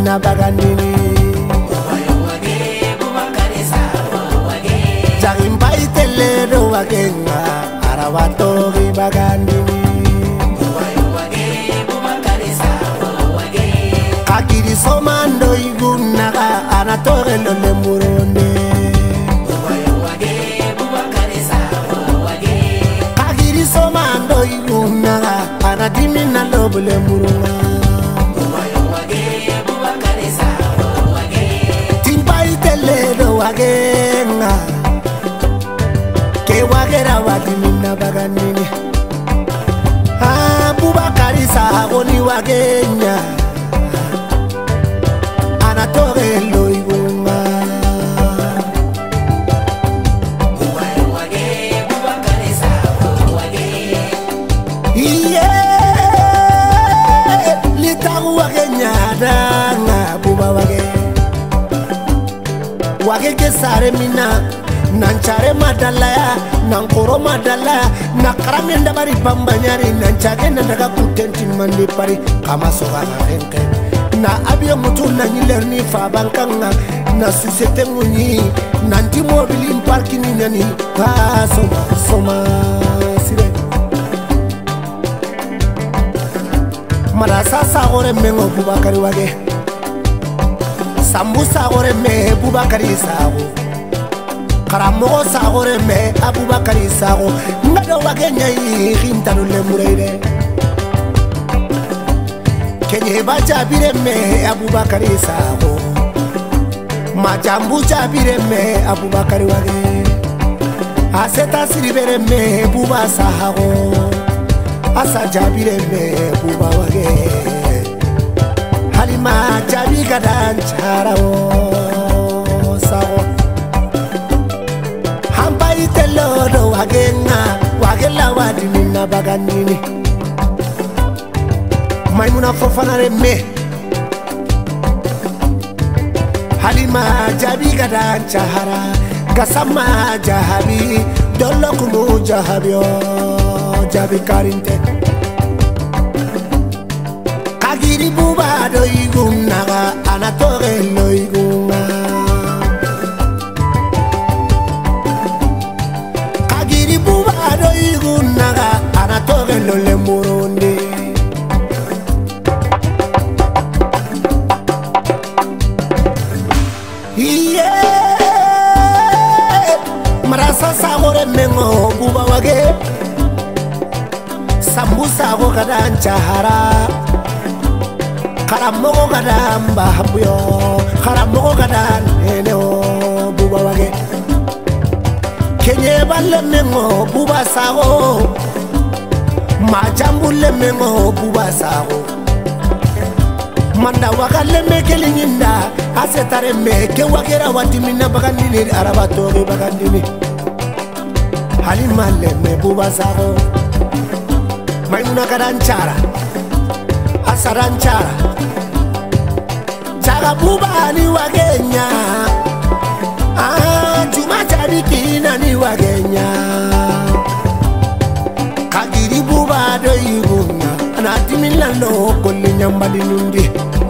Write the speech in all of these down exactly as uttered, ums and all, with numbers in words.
mina bagandini Jagin pai tele do wagenga arawatori bagandini Kakiri somando igunaga anatore lo lemurone Kakiri somando igunaga anadimina lo lemurunga Timpai tele do wagenga Ke wagera wadimina bagandini Ah Bubakari sagoni wagenya Anatore lo igunga Iye Litagu wagenya danga buba wage Wage ke sare mina Nanchare madalaya Nankoro madalaya Nakarami ndabari bambanyari Nanchage nandaga kutenti mandi pari Kama soga ngarenke Na abia mutu na nyilerni fabankanga Na susete ngunyi Nanti mobili mparki ni nani Ha soma soma sire Marasa sagore mengo Bubakari wage Sambu sagore me Bubakari sago Karamogo sagore me Abubakari sago Ngado wage nyai Hintanu lemureire Kenye ba jabire me Abubakari sago Majambu jabire me Abubakari wage Aseta siribere me Buba sago Asa jabire me Buba wage Halima jabi gadan charao sago Hampa itelo do wagenga Wagela wadimina bagandini Maimuna Fofana reme Halima jabi gadan chahara Gasama jahabi Dolo kumu jahabio Jabi karinte Kagiri buba do igunaga Anatore lo igunga Kagiri buba do igunaga Anatore lo lemuronde Marasa sagore mengo buba wage Sambu sago kadan chahara Karamogo kadan bahabuyo Karamogo kadan eneo buba wage Kenye balle mengo buba sago Majambu le mengo buba sago Manda wakale mekeli nyinda Asetare meke wakera watimina bagandini Arabatori bagandini Halima le me buba sago Maimuna kadanchara Asaranchara Chaga buba ni wagenya Ah Juma charikina ni wagenya Kagiri buba do iguna Anatimila lo kole nyambali nundi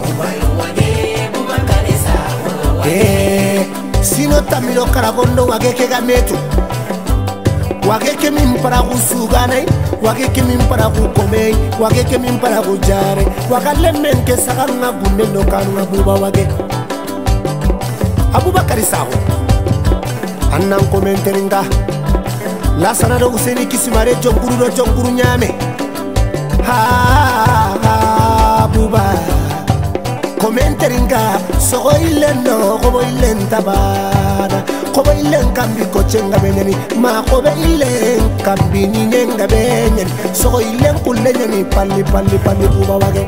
Eh, sino tamilo karagondo wageke gametu Wageke mimpara kusuganai Wageke mimpara kukomei Wageke mimpara kujare Wakale menke sakanga gunendo kanunga buba wage Abubakari saho Annan komenteringa Lasana do useni kisimare jonguru do jonguru nyame Ha ha buba Komenteringa Sogo ileno Kobo ilen tabada Kobo ilen kambi kochenga benyani Ma kobe ilen kambi ninyenga benyani Sogo ilen kulenyani Pali pali pali buba wage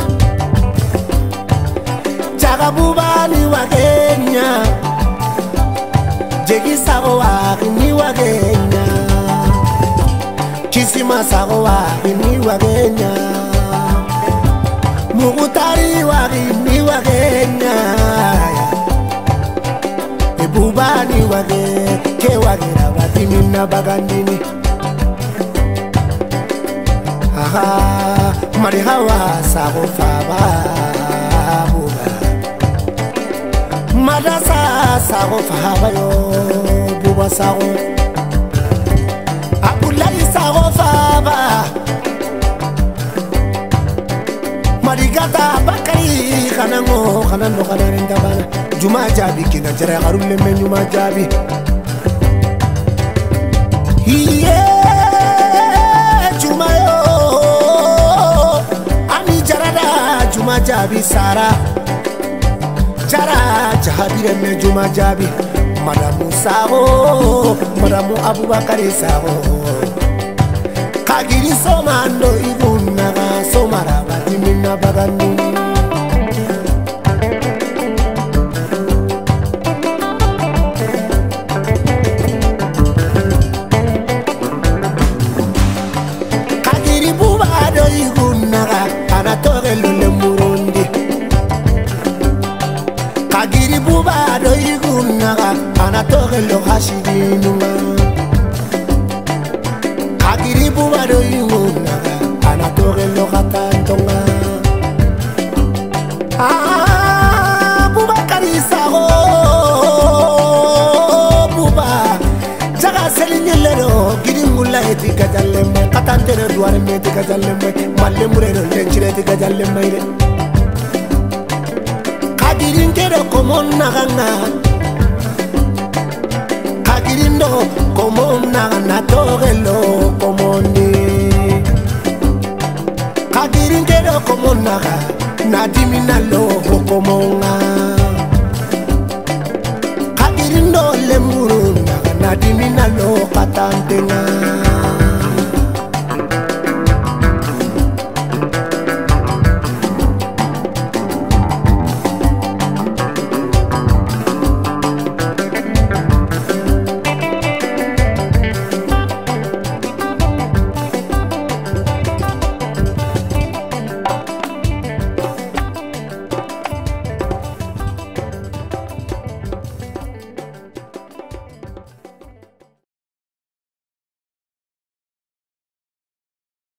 Jaga buba ni wagenya Jegi sago wagi ni wagenya Kisima sago wagi ni wagenya Mugutari wagi ni wagenya Ebubani wage Ke wagira wati minna bagandini Aha Marihawa sago faba Buba madasa sago fahaba yo buba sago abulai sago faba marigata bakari kanango kanando kanarenda bana juma jabi kina jere garulle men juma jabi hiye juma yo ami jarada juma jabi sara jara jahabire me juma jabi madamu sago madamu abubakari sago kagiri somando iguna somara batimina bagani kagiri bubado iguna anatoge lule murundi kagiri bubado iguna anatoge lo hashidinu kagiri bubado iguna anatoge lo hatantonga ah bubakari sago buba jaga selinyelero giringula etika jallembe katantere duare me etika jallembe mallemurero lenchire etika jallembe ire kagirinkero komonna ganga kagirindo komonna natogelo komondi kagirinkero komonna nadimina lo komonga kagirindo lemuruna nadimina lo katantenga